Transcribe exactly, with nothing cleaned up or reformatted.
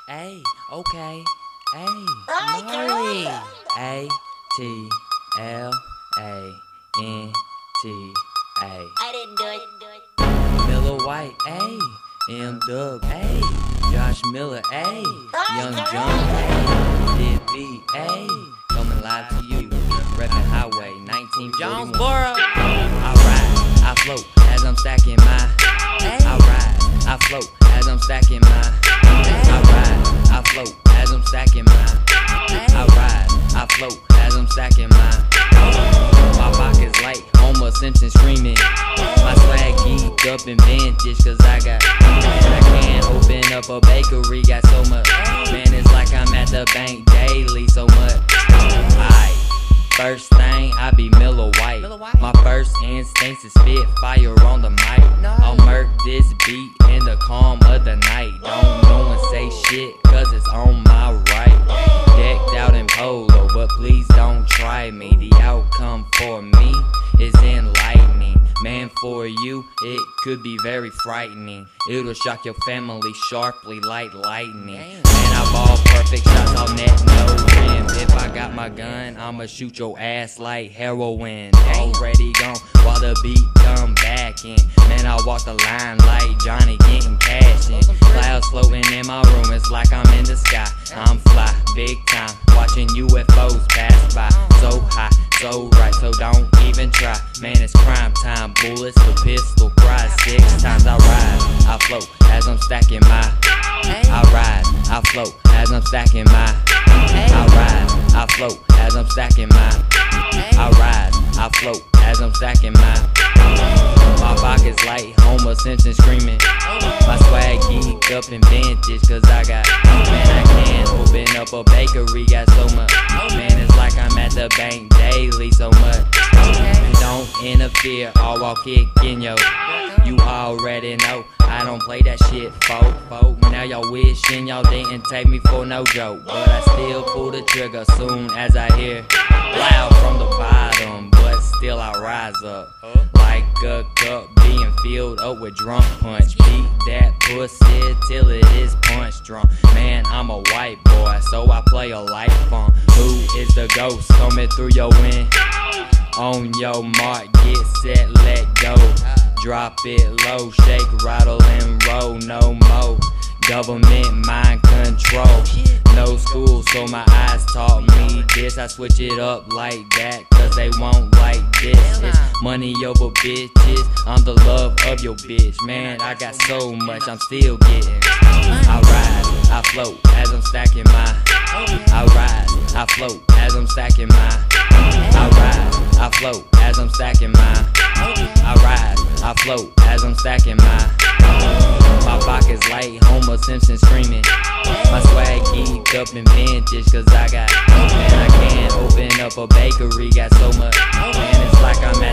A, okay. A, Molly. A, T, L, A, N, T, A. I didn't do it. Miller White, A, M Dub, A, Josh Miller, A, Young John, A, Did B, A, coming live to you, reppin' Highway nineteen forty-one. Jonesboro. I ride, I float as I'm stacking my. I ride, I float as I'm stacking my. I ride, I float as I'm stacking my. I ride, I float as I'm stacking my. My pockets light, Homer Simpson screaming. My swag geeked up in vintage, cause I got. I can't open up a bakery, got so much. Man, it's like I'm at the bank daily, so much. Alright, first thing, I be Miller White. My first instinct is spit fire on the mic. I'll murk this beat in the calm of the night. Don't no one say shit, cause it's on my right. Decked out in polo, but please don't try me. The outcome for me is enlightening. Man, for you, it could be very frightening. It'll shock your family sharply like lightning. Man, I ball perfect shots on net, no rim. If I got my gun, I'ma shoot your ass like heroin. Already gone while the beat come back in. Man, I walk the line like Johnny getting cash in. Clouds floating in my room, it's like I'm in the sky. I'm fly, big time, watching U F Os pass by. So high, so right, so don't even try. Man, it's crime time, bullets, the pistol cries six times. I ride, I float as I'm stacking my. I ride, I float as I'm stacking my. I ride, I float as I'm stacking my. I ride, I float as I'm stacking my. My pockets light, Homer Simpson screaming. My swag geeked up in vintage, cause I got. Man, I can't open up a bakery, got so much. Man, it's like I'm at the bank daily, so much. Don't interfere, or I'll kick in yo. You already know, I don't play that shit, folk, folk. Now y'all wishing y'all didn't take me for no joke, but I still pull the trigger soon as I hear loud from the bottom, but still I rise up like a cup being filled up with drunk punch. Beat that pussy till it is punch drunk. Man, I'm a white boy, so I play a light funk. Who is the ghost coming through your wind? On your mark, get set, let go. Drop it low, shake, rattle, and roll, no more government mind control. No school, so my eyes taught me this. I switch it up like that, cause they won't like this. It's money over bitches, I'm the love of your bitch. Man, I got so much, I'm still getting. I ride, I float as I'm stacking my. I ride, I float as I'm stacking my. I ride, I float as I'm stacking my. I ride, I float as I'm stacking my. My pockets light, Homer Simpson screaming. My swag geeked up in vintage, cause I got. Man, I can't open up a bakery, got so much. Man, it's like I'm at